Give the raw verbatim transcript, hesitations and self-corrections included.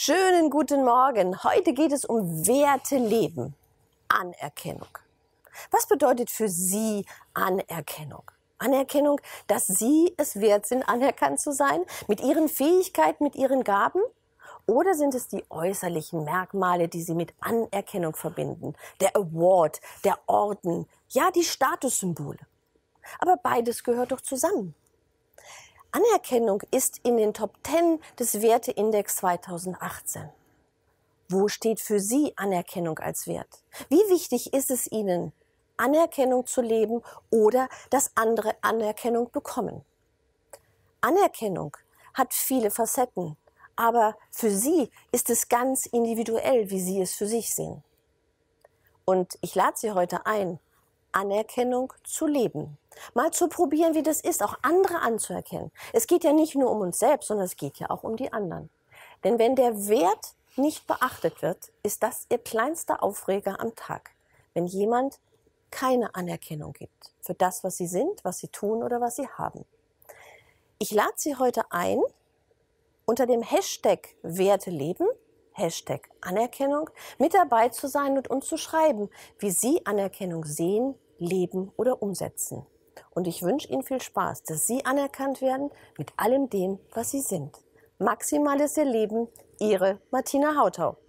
Schönen guten Morgen. Heute geht es um Werte leben. Anerkennung. Was bedeutet für Sie Anerkennung? Anerkennung, dass Sie es wert sind, anerkannt zu sein, mit Ihren Fähigkeiten, mit Ihren Gaben? Oder sind es die äußerlichen Merkmale, die Sie mit Anerkennung verbinden? Der Award, der Orden, ja, die Statussymbole. Aber beides gehört doch zusammen. Anerkennung ist in den Top zehn des Werteindex zweitausendachtzehn. Wo steht für Sie Anerkennung als Wert? Wie wichtig ist es Ihnen, Anerkennung zu leben oder dass andere Anerkennung bekommen? Anerkennung hat viele Facetten, aber für Sie ist es ganz individuell, wie Sie es für sich sehen. Und ich lade Sie heute ein, Anerkennung zu leben. Mal zu probieren, wie das ist, auch andere anzuerkennen. Es geht ja nicht nur um uns selbst, sondern es geht ja auch um die anderen. Denn wenn der Wert nicht beachtet wird, ist das Ihr kleinster Aufreger am Tag. Wenn jemand keine Anerkennung gibt für das, was Sie sind, was Sie tun oder was Sie haben. Ich lade Sie heute ein, unter dem Hashtag Werte leben, Hashtag Anerkennung, mit dabei zu sein und uns zu schreiben, wie Sie Anerkennung sehen, leben oder umsetzen. Und ich wünsche Ihnen viel Spaß, dass Sie anerkannt werden mit allem dem, was Sie sind. Maximales Ihr Leben, Ihre Martina Hautau.